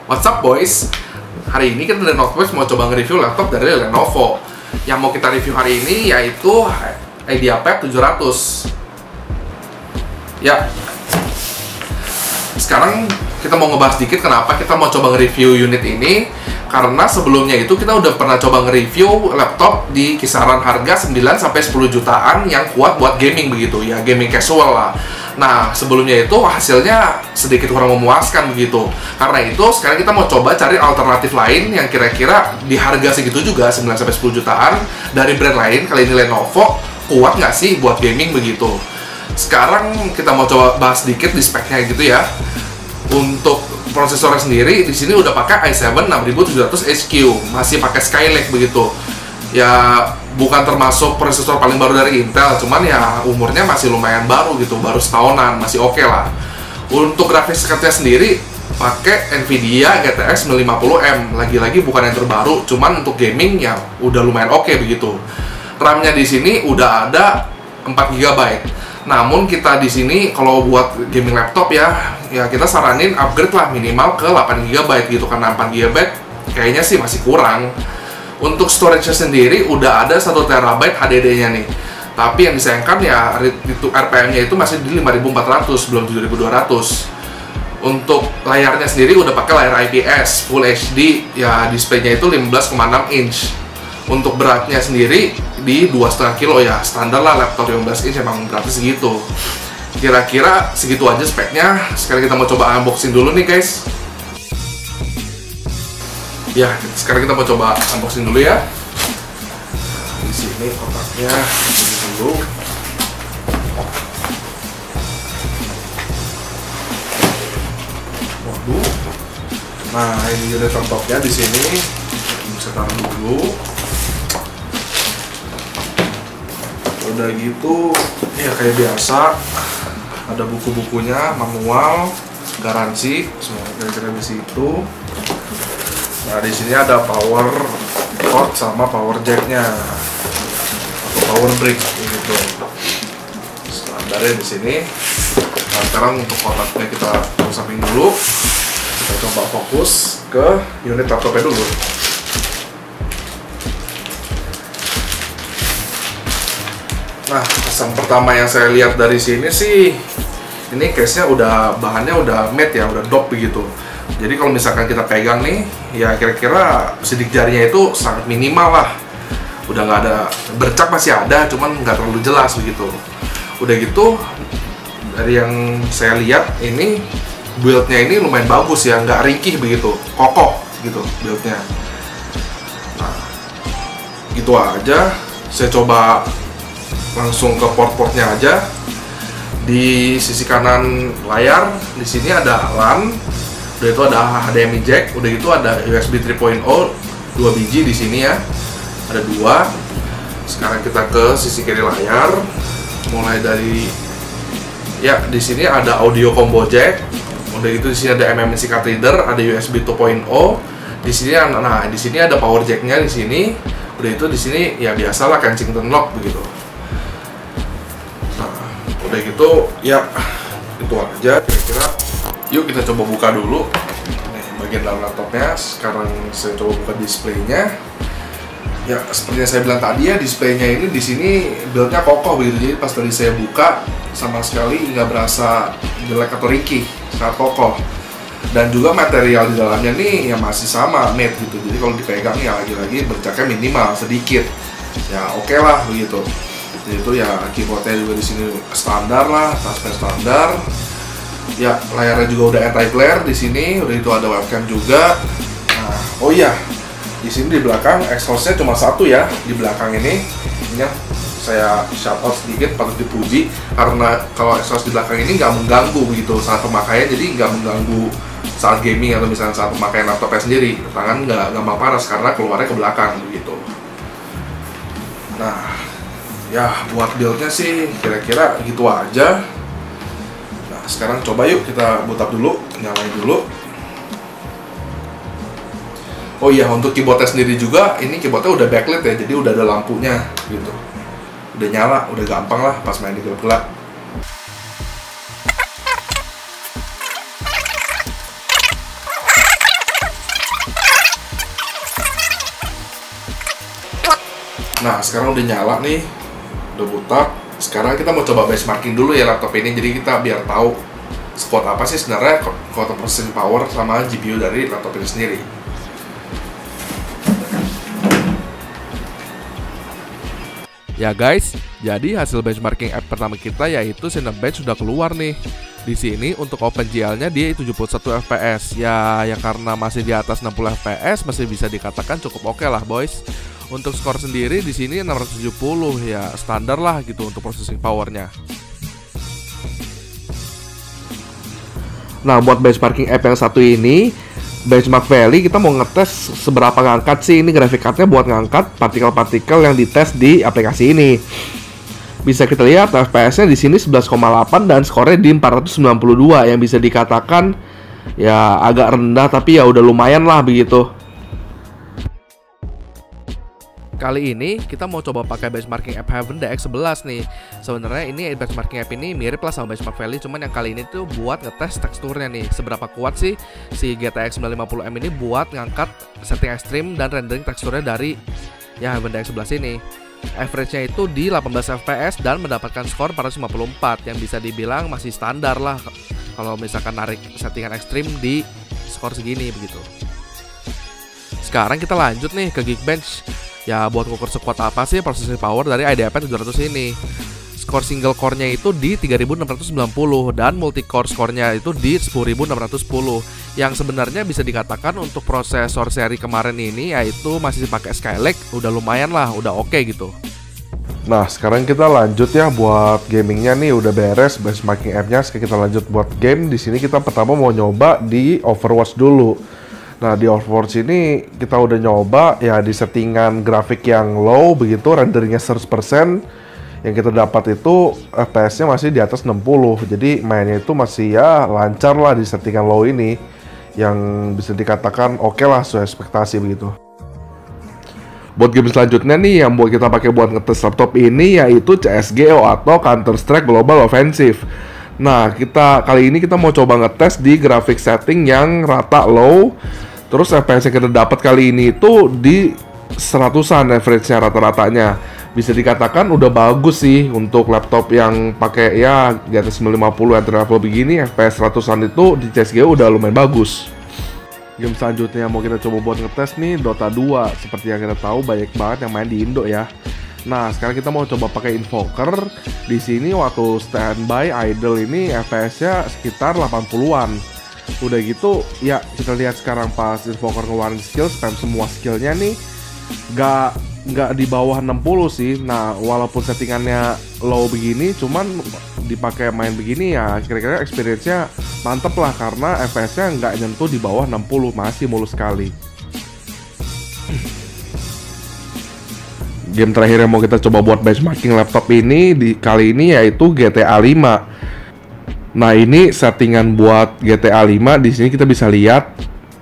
What's up boys? Hari ini kita dari Northwest mau coba nge-review laptop dari Lenovo. Yang mau kita review hari ini yaitu IdeaPad 700. Ya. Sekarang kita mau ngebahas dikit kenapa kita mau coba nge-review unit ini. Karena sebelumnya itu kita udah pernah coba nge-review laptop di kisaran harga 9-10 jutaan yang kuat buat gaming begitu ya, gaming casual lah. Nah, sebelumnya itu hasilnya sedikit kurang memuaskan begitu. Karena itu sekarang kita mau coba cari alternatif lain yang kira-kira di harga segitu juga 9-10 jutaan dari brand lain, kali ini Lenovo, kuat nggak sih buat gaming begitu. Sekarang kita mau coba bahas sedikit di speknya gitu ya. Untuk prosesornya sendiri di sini udah pakai i7 6700HQ, masih pakai Skylake begitu. Ya bukan termasuk prosesor paling baru dari Intel, cuman ya umurnya masih lumayan baru gitu, baru setahunan, masih oke lah. Untuk grafis cardnya sendiri pakai Nvidia GTX 1050M, lagi-lagi bukan yang terbaru, cuman untuk gaming ya udah lumayan oke begitu. RAM-nya di sini udah ada 4 GB. Namun kita di sini kalau buat gaming laptop ya kita saranin upgrade lah minimal ke 8 GB gitu, karena 4 GB kayaknya sih masih kurang. Untuk storage-nya sendiri udah ada 1 TB HDD-nya nih. Tapi yang disayangkan ya itu RPM-nya itu masih di 5400 belum 7200. Untuk layarnya sendiri udah pakai layar IPS Full HD ya, displaynya itu 15,6 inch. Untuk beratnya sendiri di 2,5 kilo ya, standar lah laptop 15 inch emang beratnya segitu. Kira-kira segitu aja speknya. Sekarang kita mau coba unboxing dulu nih guys. Ya, sekarang kita mau coba unboxing dulu ya. Di sini kotaknya dulu. Waduh. Nah, ini unit laptopnya di sini. Bisa taruh dulu. Udah gitu, ya kayak biasa ada buku-bukunya, manual, garansi, semua kira-kira di situ. Nah, di sini ada power cord sama power jacknya atau power brick gitu. Standarnya di sini. Nah, sekarang untuk kotaknya kita samping dulu. Kita coba fokus ke unit laptopnya dulu. Nah, yang pertama yang saya lihat dari sini sih, ini case-nya udah, bahannya udah matte ya, udah dop begitu. Jadi kalau misalkan kita pegang nih, ya kira-kira sidik jarinya itu sangat minimal lah. Udah nggak ada, bercak masih ada, cuman nggak terlalu jelas begitu. Udah gitu, dari yang saya lihat ini build-nya ini lumayan bagus ya, nggak ringkih begitu, kokoh gitu build-nya. Nah, gitu aja. Saya coba langsung ke port-portnya aja. Di sisi kanan layar di sini ada LAN, udah itu ada HDMI jack, udah itu ada USB 3.0 2 biji di sini ya, ada 2. Sekarang kita ke sisi kiri layar, mulai dari ya di sini ada audio combo jack, udah itu di sini ada MMC card reader, ada USB 2.0 di sini. Nah, di sini ada power jacknya di sini, udah itu di sini ya biasalah Kensington lock begitu. Udah gitu ya itu aja kira-kira. Yuk kita coba buka dulu nih bagian dalam laptopnya. Sekarang saya coba buka displaynya. Ya seperti yang saya bilang tadi ya, displaynya ini di sini build-nya kokoh begitu. Jadi pas tadi saya buka sama sekali nggak berasa jelek atau ringkih, sangat kokoh. Dan juga material di dalamnya nih ya masih sama matte gitu. Jadi kalau dipegang ya lagi-lagi bercaknya minimal sedikit. Ya oke lah begitu. Jadi itu ya keyboardnya juga di sini standar lah, touchpad standar. Ya layarnya juga udah anti-glare di sini, udah itu ada webcam juga. Nah, oh iya, di sini di belakang exhaustnya cuma satu ya, di belakang ini. Ini saya shout out sedikit, patut dipuji karena kalau exhaust di belakang ini nggak mengganggu begitu saat pemakaian, jadi nggak mengganggu saat gaming atau misalnya saat pemakaian laptopnya sendiri. Tangan nggak gampang panas karena keluarnya ke belakang begitu. Nah, ya buat build-nya sih kira-kira gitu aja. Nah, sekarang coba yuk kita boot up dulu, nyalain dulu. Oh iya, untuk keyboardnya sendiri juga, ini keyboardnya udah backlit ya, jadi udah ada lampunya gitu. Udah nyala, udah gampang lah pas main di gelap-gelap. Nah, sekarang udah nyala nih, udah butak. Sekarang kita mau coba benchmarking dulu ya laptop ini, jadi kita biar tahu sekuat apa sih sebenarnya kekuatan processing power sama GPU dari laptop ini sendiri. Ya guys, jadi hasil benchmarking app pertama kita yaitu Cinebench sudah keluar nih. Di sini untuk OpenGL-nya dia 71 fps. Ya karena masih di atas 60 fps masih bisa dikatakan cukup oke lah, boys. Untuk skor sendiri di sini 670, ya standar lah gitu untuk processing powernya. Nah, buat benchmarking app yang satu ini, Benchmark Valley, kita mau ngetes seberapa ngangkat sih ini graphic card-nya buat ngangkat partikel-partikel yang dites di aplikasi ini. Bisa kita lihat FPS-nya di sini 11,8 dan skornya di 492, yang bisa dikatakan ya agak rendah tapi ya udah lumayan lah begitu. Kali ini kita mau coba pakai benchmarking app Heaven DX11 nih. Sebenarnya ini benchmarking app ini mirip lah sama Benchmark Valley, cuman yang kali ini tuh buat ngetes teksturnya nih. Seberapa kuat sih si GTX 950M ini buat ngangkat setting ekstrim dan rendering teksturnya dari ya Heaven DX11 ini. Average-nya itu di 18 fps dan mendapatkan skor 454, yang bisa dibilang masih standar lah kalau misalkan narik settingan ekstrim di skor segini begitu. Sekarang kita lanjut nih ke Geekbench. Ya buat ngukur sekuat apa sih processing power dari IdeaPad 700 ini. Skor single core-nya itu di 3690 dan multi core score-nya itu di 10610, yang sebenarnya bisa dikatakan untuk prosesor seri kemarin ini yaitu masih pakai Skylake udah lumayan lah, udah oke gitu. Nah, sekarang kita lanjut ya buat gamingnya nih, udah beres benchmarking app-nya. Sekarang kita lanjut buat game. Di sini kita pertama mau nyoba di Overwatch dulu. Nah, di Overwatch ini kita udah nyoba ya di settingan grafik yang low begitu, renderingnya 100%. Yang kita dapat itu FPS-nya masih di atas 60. Jadi mainnya itu masih ya lancar lah di settingan low ini, yang bisa dikatakan oke lah sesuai ekspektasi begitu. Buat game selanjutnya nih yang buat kita pakai buat ngetes laptop ini yaitu CSGO atau Counter Strike Global Offensive. Nah, kali ini kita mau coba ngetes di grafik setting yang rata low. Terus FPS yang kita dapat kali ini itu di 100-an average-nya rata-ratanya. Bisa dikatakan udah bagus sih untuk laptop yang pakai ya di atas 950 entry level begini. FPS 100-an itu di CSGO udah lumayan bagus. Game selanjutnya mau kita coba buat ngetes nih Dota 2. Seperti yang kita tahu banyak banget yang main di Indo ya. Nah, sekarang kita mau coba pakai Invoker. Di sini waktu standby idle ini FPS-nya sekitar 80-an. Udah gitu, ya kita lihat sekarang pas Invoker ngeluarin skill, spam semua skillnya nih nggak di bawah 60 sih. Nah, walaupun settingannya low begini, cuman dipakai main begini ya kira-kira experience-nya mantep lah, karena FPS-nya nggak nyentuh di bawah 60, masih mulus sekali. Game terakhir yang mau kita coba buat benchmarking laptop ini kali ini yaitu GTA 5. Nah, ini settingan buat GTA 5 di sini kita bisa lihat.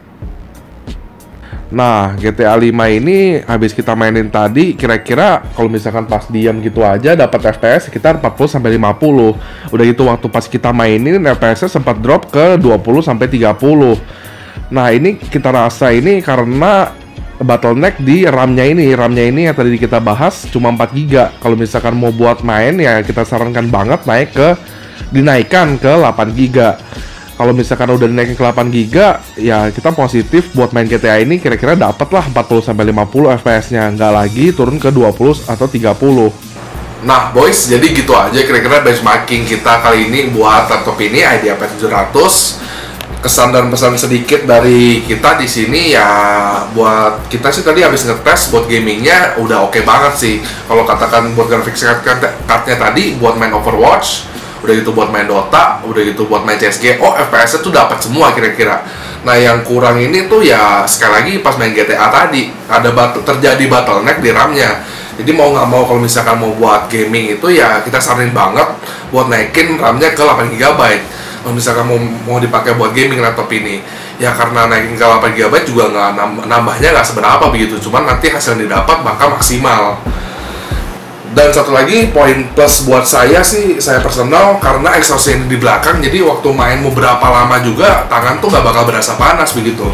Nah, GTA 5 ini habis kita mainin tadi, kira-kira kalau misalkan pas diam gitu aja dapat FPS sekitar 40 sampai 50. Udah gitu waktu pas kita mainin FPS-nya sempat drop ke 20 sampai 30. Nah, ini kita rasa ini karena bottleneck di RAM-nya ini. RAM-nya ini yang tadi kita bahas cuma 4 GB. Kalau misalkan mau buat main ya kita sarankan banget dinaikkan ke 8 GB. Kalau misalkan udah dinaikin ke 8 GB, ya kita positif buat main GTA ini kira-kira dapat lah 40 sampai 50 FPS-nya, nggak lagi turun ke 20 atau 30. Nah, boys, jadi gitu aja kira-kira benchmarking kita kali ini buat laptop ini IdeaPad 700. Kesan dan pesan sedikit dari kita di sini ya, buat kita sih tadi habis ngetes buat gamingnya udah oke banget sih. Kalau katakan buat graphics card-nya tadi buat main Overwatch, udah gitu buat main Dota, udah gitu buat main CSGO, FPS-nya tuh dapat semua kira-kira. Nah, yang kurang ini tuh ya sekali lagi pas main GTA tadi ada terjadi bottleneck di RAM-nya. Jadi mau nggak mau kalau misalkan mau buat gaming itu ya kita saranin banget buat naikin RAM-nya ke 8 GB. Kalau misalkan mau dipakai buat gaming laptop ini, ya karena naikin ke 8 GB juga nambahnya nggak seberapa begitu, cuman nanti hasil yang didapat bakal maksimal. Dan satu lagi poin plus buat saya sih, saya personal, karena exhaust ini di belakang, jadi waktu main mau berapa lama juga tangan tuh nggak bakal berasa panas begitu.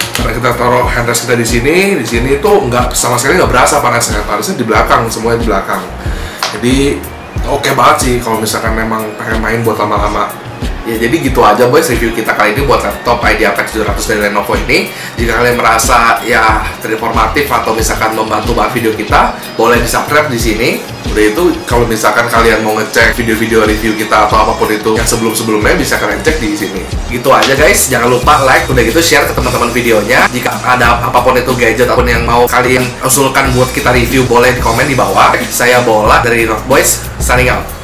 Karena kita taruh handrest kita di sini itu nggak sama sekali nggak berasa panasnya. Harusnya di belakang, semuanya di belakang. Jadi oke banget sih kalau misalkan memang pengen main buat lama-lama. Ya jadi gitu aja boys review kita kali ini buat laptop IdeaPad 700 dari Lenovo ini. Jika kalian merasa ya terinformatif atau misalkan membantu banget video kita, boleh di-subscribe di sini. Udah itu kalau misalkan kalian mau ngecek video-video review kita atau apapun itu yang sebelum-sebelumnya bisa kalian cek di sini. Gitu aja guys, jangan lupa like, udah gitu share ke teman-teman videonya. Jika ada apapun itu gadget ataupun yang mau kalian usulkan buat kita review, boleh di komen di bawah. Saya Bola dari Rock Boys, signing out.